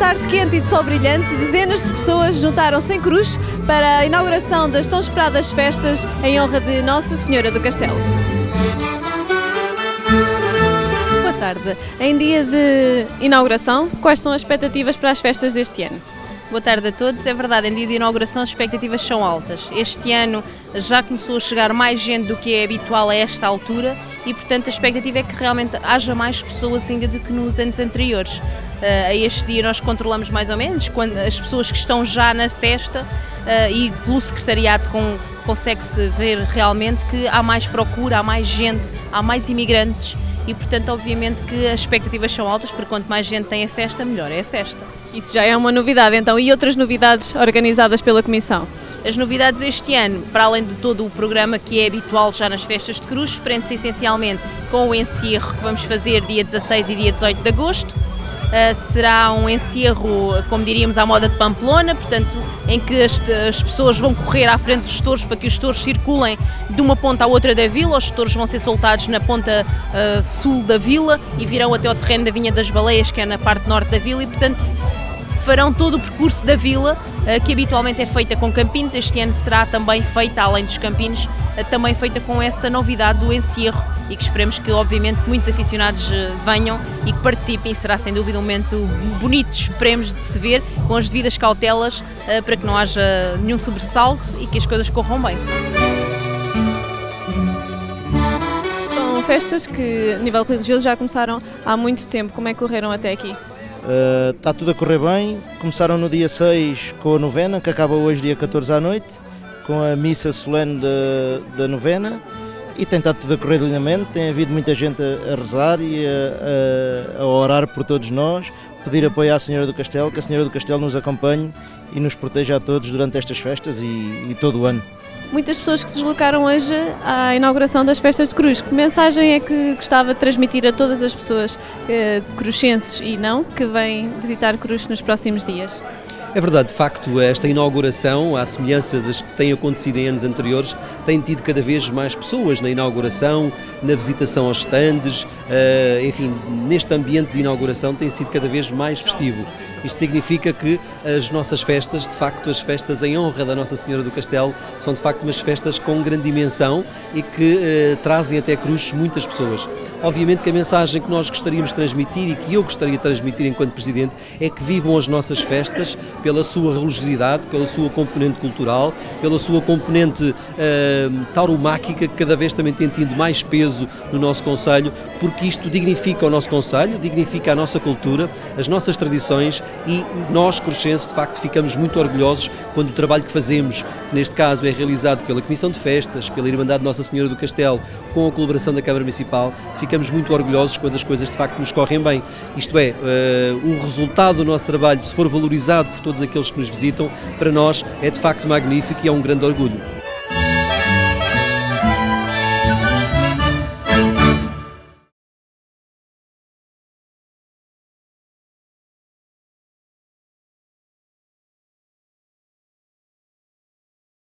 tarde quente e de sol brilhante, dezenas de pessoas juntaram-se em Cruz para a inauguração das tão esperadas festas em honra de Nossa Senhora do Castelo. Boa tarde. Em dia de inauguração, quais são as expectativas para as festas deste ano? Boa tarde a todos. É verdade, em dia de inauguração as expectativas são altas. Este ano já começou a chegar mais gente do que é habitual a esta altura e, portanto, a expectativa é que realmente haja mais pessoas ainda do que nos anos anteriores. A este dia nós controlamos mais ou menos quando as pessoas que estão já na festa e pelo secretariado consegue-se ver realmente que há mais procura, há mais gente, há mais imigrantes e, portanto, obviamente que as expectativas são altas, porque quanto mais gente tem a festa, melhor é a festa. Isso já é uma novidade, então. E outras novidades organizadas pela Comissão? As novidades este ano, para além de todo o programa que é habitual já nas festas de Cruz, prende-se essencialmente com o encerro que vamos fazer dia 16 e dia 18 de agosto. Será um encerro, como diríamos, à moda de Pamplona, portanto, em que as pessoas vão correr à frente dos touros para que os touros circulem de uma ponta à outra da vila. Os touros vão ser soltados na ponta sul da vila e virão até ao terreno da Vinha das Baleias, que é na parte norte da vila, e, portanto, farão todo o percurso da vila, que habitualmente é feita com campinos. Este ano será também feita, além dos campinos, também feita com essa novidade do encerro e que esperemos que, obviamente, que muitos aficionados venham e que participem. Será, sem dúvida, um momento bonito, esperemos, de se ver, com as devidas cautelas, para que não haja nenhum sobressalto e que as coisas corram bem. São festas que, a nível religioso, já começaram há muito tempo. Como é que correram até aqui? Está tudo a correr bem. Começaram no dia 6 com a novena, que acaba hoje dia 14 à noite, com a missa solene da novena, e tem estado tudo a correr lindamente. Tem havido muita gente a rezar e a orar por todos nós, pedir apoio à Senhora do Castelo, que a Senhora do Castelo nos acompanhe e nos proteja a todos durante estas festas e todo o ano. Muitas pessoas que se deslocaram hoje à inauguração das festas de Cruz. Que mensagem é que gostava de transmitir a todas as pessoas cruzenses e não, que vêm visitar Cruz nos próximos dias? É verdade, de facto, esta inauguração, à semelhança das que têm acontecido em anos anteriores, tem tido cada vez mais pessoas na inauguração, na visitação aos stands, enfim, neste ambiente de inauguração tem sido cada vez mais festivo. Isto significa que as nossas festas, de facto, as festas em honra da Nossa Senhora do Castelo, são de facto umas festas com grande dimensão e que trazem até Cruz muitas pessoas. Obviamente que a mensagem que nós gostaríamos de transmitir e que eu gostaria de transmitir enquanto Presidente é que vivam as nossas festas pela sua religiosidade, pela sua componente cultural, pela sua componente tauromáquica, que cada vez também tem tido mais peso no nosso concelho, porque isto dignifica o nosso concelho, dignifica a nossa cultura, as nossas tradições, e nós, cruzenses, de facto, ficamos muito orgulhosos quando o trabalho que fazemos, que neste caso é realizado pela Comissão de Festas, pela Irmandade de Nossa Senhora do Castelo, com a colaboração da Câmara Municipal, ficamos muito orgulhosos quando as coisas de facto nos correm bem. Isto é, o resultado do nosso trabalho, se for valorizado por todos aqueles que nos visitam, para nós é de facto magnífico e é um grande orgulho.